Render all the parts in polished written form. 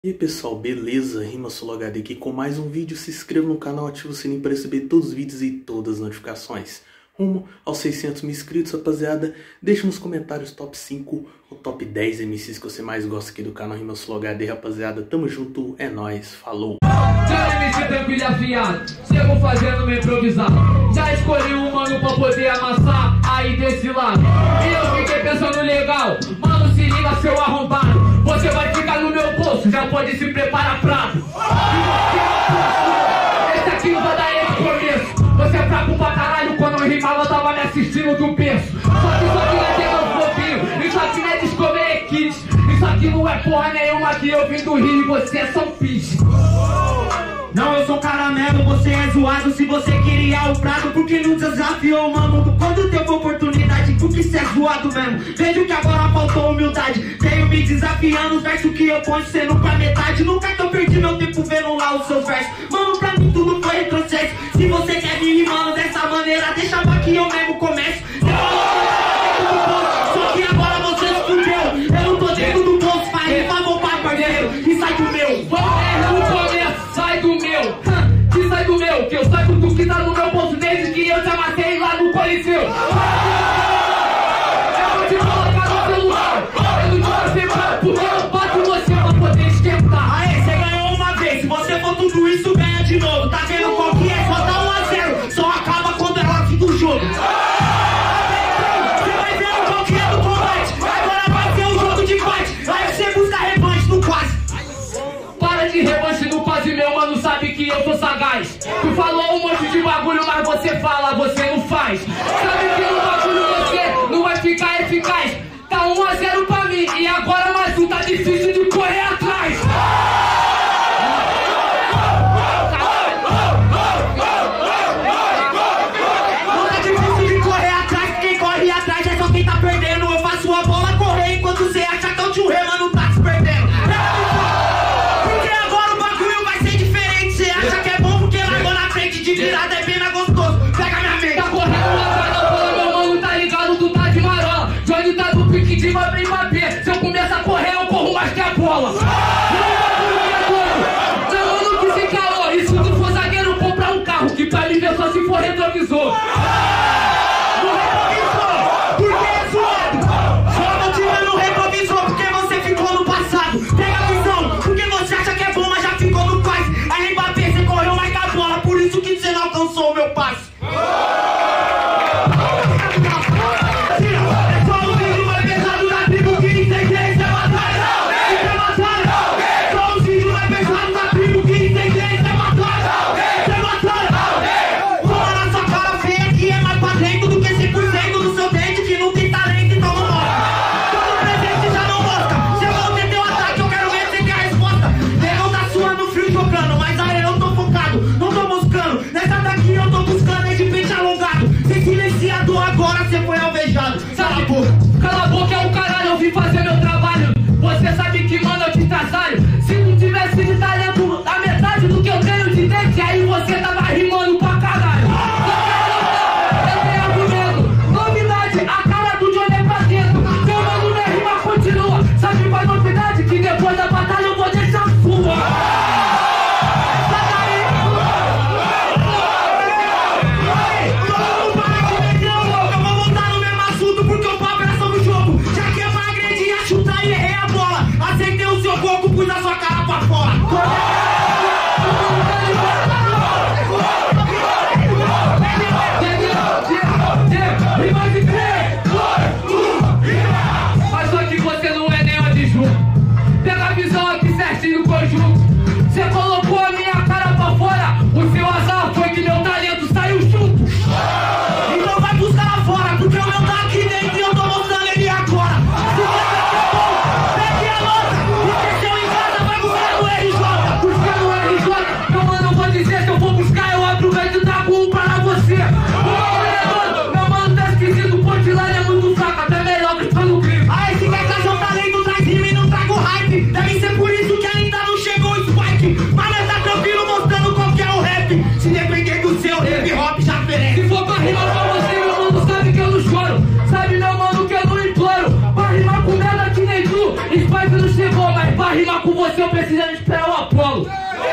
E aí pessoal, beleza? RimaSoloHD aqui com mais um vídeo. Se inscreva no canal, ative o sininho para receber todos os vídeos e todas as notificações. Rumo aos 600 mil inscritos, rapaziada. Deixa nos comentários top 5 ou top 10 MCs que você mais gosta aqui do canal RimaSoloHD, rapaziada. Tamo junto, é nóis, falou! Já MC tranquilo afiado, chego fazendo meu improvisado. Já escolhi um mano pra poder amassar aí desse lado. E eu fiquei pensando legal, mano, se liga seu arrombado. Você vai ficar no meu bolso, já pode se preparar prato. Esse aqui não vai dar esse começo. Você é fraco pra caralho, quando eu rimava tava me assistindo do berço. Só que isso aqui não é tema fofinho, isso aqui não é Discovery Kids. Isso aqui não é porra nenhuma que eu vim do Rio e você é São Pis. Não, eu sou caramelo, você é zoado. Se você queria o prato, porque não desafiou, mano? Quando teve oportunidade, porque cê é zoado mesmo. Vejo que agora faltou humildade. Tenho me desafiando, os versos que eu ponho sendo pra metade. Nunca que eu perdi meu tempo vendo lá os seus versos. Mano, pra mim tudo foi retrocesso. Se você quer vir rimando dessa maneira, deixa pra que eu mesmo começo. Só que agora você se fudeu. Eu não tô dentro do bolso, faz rimar, vou pra parceiro. E sai do meu. Sai do meu, que sai do meu, que eu saiba do que tá no meu bolso desde que eu te amassei lá no Coliseu. Eu vou te colocar no celular, eu não te acertar, porque eu bato você pra poder esquentar. Aê, você ganhou uma vez, se você for tudo isso, ganha de novo. Tá vendo qual que é? Só dá 1 a 0, só acaba quando é hora do jogo. Você vai vendo qual que é do combate, agora vai ser um jogo de fight. Aí você busca revanche no quase. Para de revanche no quase, meu mano, sabe que eu sou sagaz. Tu falou um monte de bagulho, mas você fala, você não faz. Sabe que no bagulho você não vai ficar eficaz. Tá 1 a 0 pra mim, e agora mais um, tá difícil de correr atrás. Não tá difícil de correr atrás, quem corre atrás é só quem tá perdendo. Eu faço a bola correr enquanto você acha que é o tio Rê, mano, tá se perdendo. De virada é bem mais gostoso, pega minha mente. Tá correndo atrás da bola, meu mano, tá ligado? Tu tá de marola. Johnny tá do pique de babê em babê. Se eu começar a correr, eu corro mais que a bola. Meu mano que se calou. E se tu for zagueiro, compra um carro, que pra me ver só se for retrovisor. No retrovisor, porque é zoado. Só não tira no retrovisor, porque você ficou no passado. Pega a visão, porque você acha que é bom, mas já ficou no quase. Aí Mbappé, você correu mais que a bola, por isso que você não alcançou o meu passe. É só o vídeo mais pesado da tribo que inteligência é batalha. Isso é batalha. Só o vídeo mais pesado da tribo que inteligência é batalha. Isso é batalha. Fala na sua cara feia que é mais pra dentro do que 100% do seu dente que não tem talento, então não mostra. Todo presente já não mostra. Chegou o teu ataque, eu quero ver você ter a resposta. Negão tá suando frio jogando, mas aí eu tô focado, não tô buscando. Nessa daqui eu tô buscando é de peixe alongado. Sem silenciador agora cê foi alvejado. Cala a boca. Cala a boca é o caralho, eu vim fazer meu trabalho. Você sabe que, mano, eu te trabalho. Se não tivesse de talento a metade do que eu tenho de dente, aí você tava rimando pra caralho. Eu tenho argumento, novidade, a cara do Johnny é pra dentro. Meu mano, minha rima continua. Sabe qual é a novidade? Que depois da batalha eu vou deixar sua. Chutar e errei a bola. Acertei o seu corpo, pus a sua cara pra fora. Mas só que você não é nem adjunto. Pega a visão aqui certinho no conjunto. Você colocou a minha cara pra fora. O seu azar foi que meu talento saiu junto. Então vai buscar lá fora, porque o meu tá aqui dentro e eu tô mostrando ele agora. Se você quer bom, pegue a nota. E desceu em casa, vai buscar no RJ. esperar o Apolo.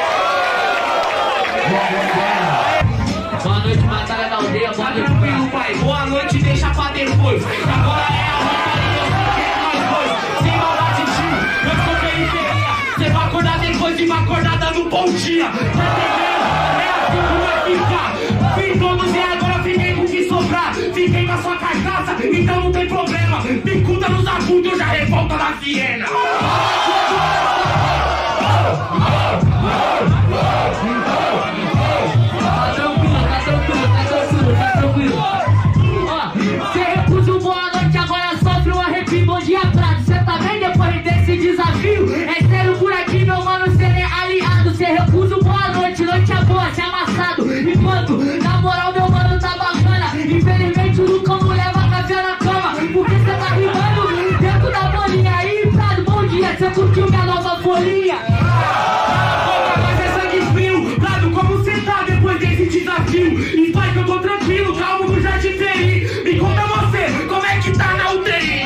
Boa noite, batalha da aldeia, boa noite, tranquilo, pai. Boa noite, deixa pra depois. Agora é a batalha, sem maldade, tio. Eu sou periferia. Você vai acordar depois e vai acordar dando bom dia. Tá entendendo? É assim que vai ficar. Vim todos e agora fiquei com o que sobrar. Fiquei com a sua carcaça, então não tem problema. Bicuda nos agudos, eu já revolta na Viena. Tá tranquilo. Ó, cê recusa o boa noite, agora sofre um arrepio. Bom dia, Prado, cê tá bem depois desse desafio? É sério por aqui, meu mano, cê é aliado. Cê recusa o boa noite, noite é boa, cê é amassado. Enquanto, na moral, meu mano tá bacana. Infelizmente, o Lucão não leva café na cama, porque cê tá rimando dentro da bolinha. Aí, Prado, bom dia, cê curtiu minha nova folhinha? Mas é sangue frio, Prado, como cê tá depois desse desafio? E pai, que eu tô tranquilo, calmo que eu já te feri. Me conta você, como é que tá na UTI?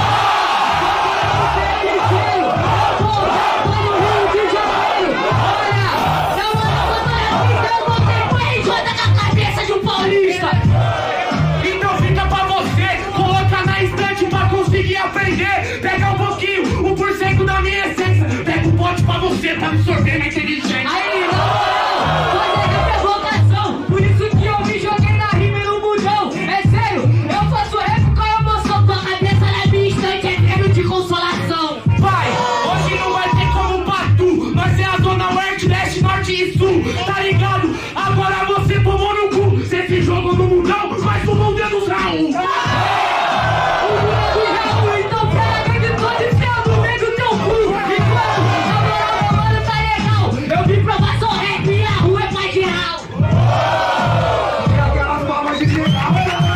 Então fica pra você, coloca na estante pra conseguir aprender. Pega um pouquinho, 1% da minha essência. Pega um pote pra você, pra absorver minha inteligência. Aí, não, é provocação. Por isso que eu me joguei na rima e no bujão. É sério, eu faço rap com a emoção. Tua cabeça na minha estante é treino de consolação. Pai, hoje não vai ter como Patu. Nós é a zona oeste, leste, norte e sul. Tá ligado? Agora você tomou no cu. Você se jogou no mundão, mas tomou o dedo do Raul. Então pega bem de todo e ferro no meio do teu cu. Enquanto, na moral, meu mano, tá legal. Eu vim provar só rap e a rua é mais geral. E aquelas palmas de geral.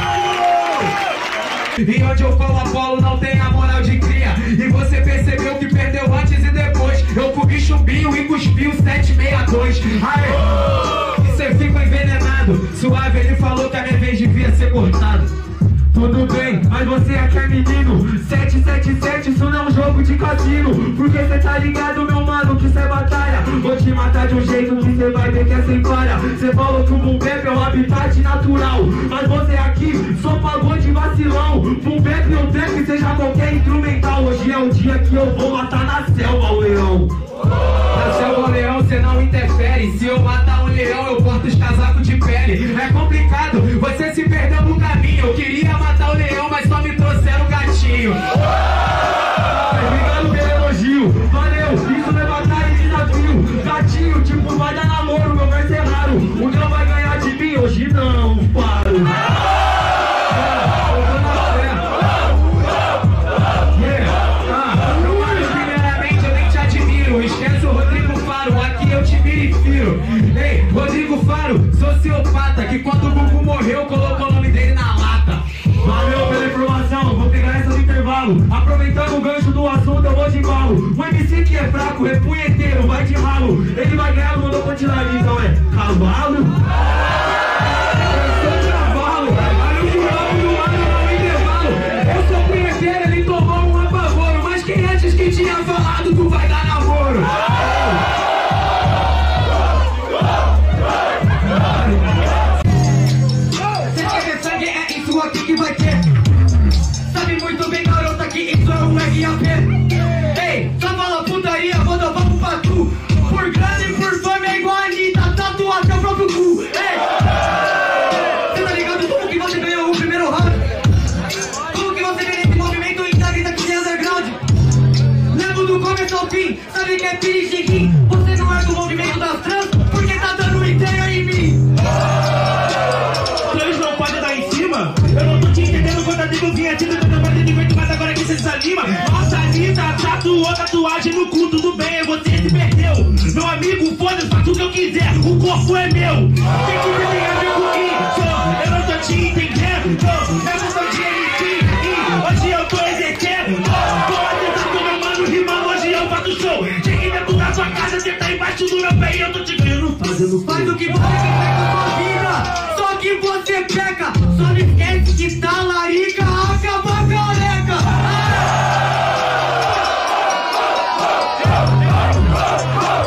E onde eu falo Apolo não tem a moral de cria. E você percebeu que perdeu antes e depois. Eu comi chumbinho e cuspi o 762. Aê! Você ficou envenenado. Suave, ele falou que a minha vez devia ser cortada. Tudo bem, mas você aqui é menino. 777, isso não é um jogo de cassino. Porque cê tá ligado, meu mano, que cê é batalha. Vou te matar de um jeito que cê vai ver que é sem falha. Cê falou que o boom bap é um habitat natural, mas você aqui só pagou de vacilão. Boom bap ou trap, seja qualquer instrumental. Hoje é o dia que eu vou matar na selva o leão. Na selva o leão cê não interfere. Se eu matar um leão eu corto os casacos de pele. É complicado, você se perdeu no caminho. Eu queria matar o leão, mas só me trouxeram o gatinho. Obrigado pelo elogio. Valeu, isso não é batalha e desafio. Gatinho, tipo, vai dar namoro, meu verso é raro. O leão vai ganhar de mim, hoje não, paro. Esquece o Rodrigo Faro, aqui eu te mirifiro. Ei, Rodrigo Faro, sociopata, que quando o Gugu morreu, colocou o nome dele na lata. Valeu pela informação, vou pegar essa no intervalo. Aproveitando o gancho do assunto, eu vou de embalo. O MC que é fraco, é punheteiro, vai de ralo. Ele vai ganhar, mandou continuar, então é cavalo. Eu sou cavalo, olha o jurado do lado no intervalo. Eu sou punheteiro, ele tomou um apavoro. Mas quem antes que tinha falado, tu vai dar namoro. Você quer ver sangue? É isso aqui que vai ter. Sabe muito bem, garota, que isso é um RAP. Ei, só fala putaria, vou dar papo pra tu. Por grana e por fama é igual a Anitta, tatua até o próprio cu. Ei, você tá ligado como que você ganhou o primeiro round? Como que você ganhou esse movimento em Tag daqui de underground? Levo do começo ao fim, sabe que é piriguim. Você não é do movimento das trans, porque tá dando ideia em mim. Eles não podem dar em cima. Eu não tô te entendendo quando a trigozinha tira da parte de vento, mas agora que você desanima. Nossa, Anitta tatuou tatuagem no cu, tudo bem, você se perdeu. Meu amigo, foda-se, faz o que eu quiser, o corpo é meu. Quem quiser tem a ver com isso, eu não tô te entendendo. Eu não sou de MC, hoje eu tô exercendo. Tô atentando com meu mano rimando, hoje eu faço show. Cheguei dentro da sua casa, você tá embaixo do meu pé e eu tô te vendo fazendo. Faz o que você quiser com sua vida, só que você peca. Só não esquece que tá larica, acaba careca.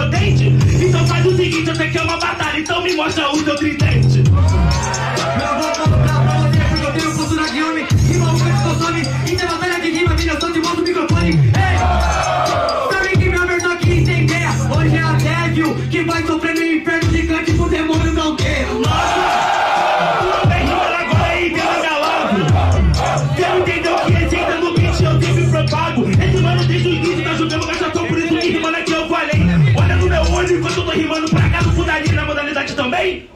potente? Então faz o seguinte, eu sei que é uma batalha, então me mostra o teu tridente. Eu vou mostrar pra você porque eu tenho postura de homem. Rima o canto consome, isso é batalha de rima, mina, eu só te mostro o microfone. Ei! Sabe que meu versão aqui tem ideia? Hoje é a Devil que vai sofrer no inferno de cante pro demônio não ter. Tudo bem, rimando agora aí pela minha logo. Você não entendeu que esse entra no beat, eu sempre propago. Esse mano desde o início tá jogando cachação, por isso que rimando aqui eu falei. Olha no meu olho enquanto eu tô rimando pra cá no fudaria na modalidade também.